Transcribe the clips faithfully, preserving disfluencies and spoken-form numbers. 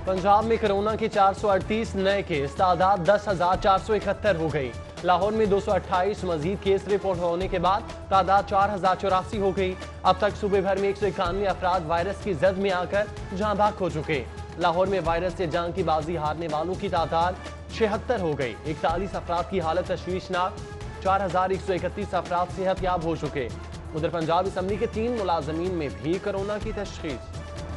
पंजाब में कोरोना के चार सौ अड़तीस नए केस, तादाद दस हजार चार सौ इकहत्तर हो गई। लाहौर में दो सौ अट्ठाईस मजीद केस रिपोर्ट होने के बाद तादाद चार हजार चौरासी हो गई। अब तक सूबे भर में एक सौ इक्यानवे अफराद वायरस की जद में आकर जहां भाग हो चुके। लाहौर में वायरस से जान की बाजी हारने वालों की तादाद छिहत्तर हो गई। इकतालीस अफराद की हालत तशवीशनाक, चार हजार एक सौ इकतीस अफराद सेहत याब हो चुके। उधर पंजाब असम्बली के तीन मुलाजमीन में भी कोरोना की तशखीस।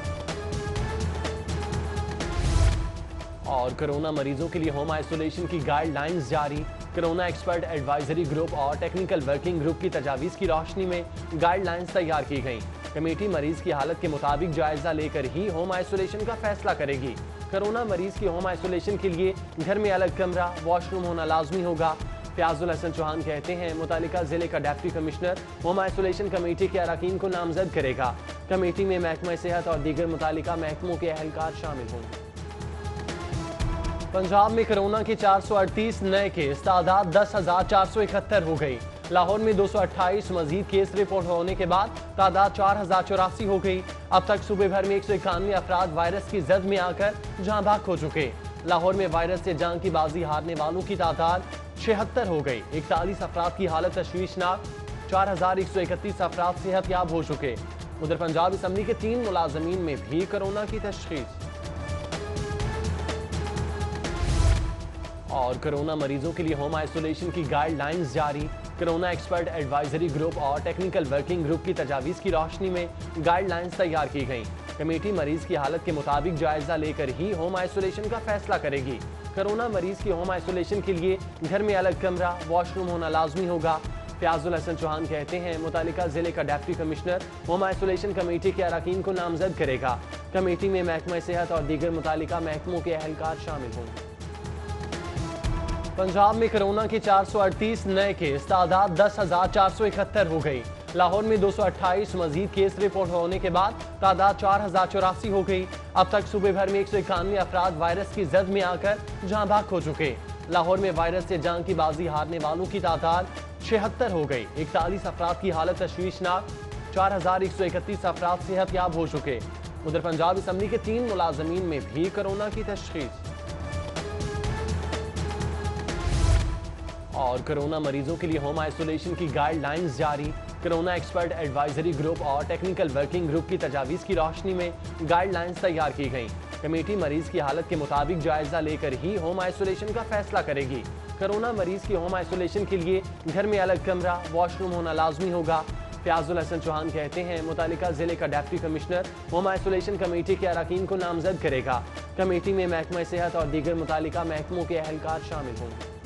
और कोरोना मरीजों के लिए होम आइसोलेशन की गाइडलाइंस जारी। कोरोना एक्सपर्ट एडवाइजरी ग्रुप और टेक्निकल वर्किंग ग्रुप की तजावीज़ की रोशनी में गाइडलाइंस तैयार की गई। कमेटी मरीज की हालत के मुताबिक जायजा लेकर ही होम आइसोलेशन का फैसला करेगी। कोरोना मरीज की होम आइसोलेशन के लिए घर में अलग कमरा, वॉशरूम होना लाजमी होगा। फयाजुल हसन चौहान कहते हैं, मुतालिका जिले का deputy commissioner home isolation committee के अरकान को नामजद करेगा। कमेटी में महकमा सेहत और दीगर मुतालिका महकमों के अहलकार शामिल होंगे। पंजाब में कोरोना के चार सौ अड़तीस नए केस, तादाद दस हजार चार सौ इकहत्तर हो गई। लाहौर में दो सौ अट्ठाईस मजीद केस रिपोर्ट होने के बाद तादाद चार हजार चौरासी हो गई। अब तक सूबे भर में एक सौ इक्यानवे अफराद वायरस की जद में आकर जहां भाग हो चुके। लाहौर में वायरस से जान की बाजी हारने वालों की तादाद छिहत्तर हो गई। इकतालीस अफराद की हालत तशवीशनाक, चार हजार एक सौ इकतीस अफराद सेहत याब हो चुके। उधर पंजाब असम्बली के तीन मुलाजमीन में भी कोरोना की तशखीस। और कोरोना मरीजों के लिए होम आइसोलेशन की गाइडलाइंस जारी। कोरोना एक्सपर्ट एडवाइजरी ग्रुप और टेक्निकल वर्किंग ग्रुप की तजावीज़ की रोशनी में गाइडलाइंस तैयार की गई। कमेटी मरीज की हालत के मुताबिक जायजा लेकर ही होम आइसोलेशन का फैसला करेगी। कोरोना मरीज की होम आइसोलेशन के लिए घर में अलग कमरा, वॉशरूम होना लाजमी होगा। फयाजुल हसन चौहान कहते हैं, मुतालिका जिले का deputy commissioner home isolation committee के अरकान को नामजद करेगा। कमेटी में महकमा सेहत और दीगर मुतालिका महकमों के अहलकार शामिल होंगे। पंजाब में कोरोना के चार सौ अड़तीस नए केस, तादाद दस हजार चार सौ इकहत्तर हो गई। लाहौर में दो सौ अट्ठाईस मजीद केस रिपोर्ट होने के बाद तादाद चार हजार चौरासी हो गई। अब तक सूबे भर में एक सौ इक्यानवे अफराद वायरस की जद में आकर जहां भाग हो चुके। लाहौर में वायरस से जान की बाजी हारने वालों की तादाद छिहत्तर हो गई। इकतालीस अफराद की हालत तशवीशनाक, चार हजार एक सौ इकतीस अफराद सेहत याब हो चुके। उधर पंजाब असम्बली के तीन मुलाजमीन में भी कोरोना की तशखीस। और कोरोना मरीजों के लिए होम आइसोलेशन की गाइडलाइंस जारी। कोरोना एक्सपर्ट एडवाइजरी ग्रुप और टेक्निकल वर्किंग ग्रुप की तजावीज़ की रोशनी में गाइडलाइंस तैयार की गई। कमेटी मरीज की हालत के मुताबिक जायजा लेकर ही होम आइसोलेशन का फैसला करेगी। कोरोना मरीज की होम आइसोलेशन के लिए घर में अलग कमरा, वॉशरूम होना लाजमी होगा। फयाजुल हसन चौहान कहते हैं, मुतालिका जिले का deputy commissioner home isolation committee के अरकान को नामजद करेगा। कमेटी में महकमा सेहत और दीगर मुतालिका महकमों के अहलकार शामिल होंगे।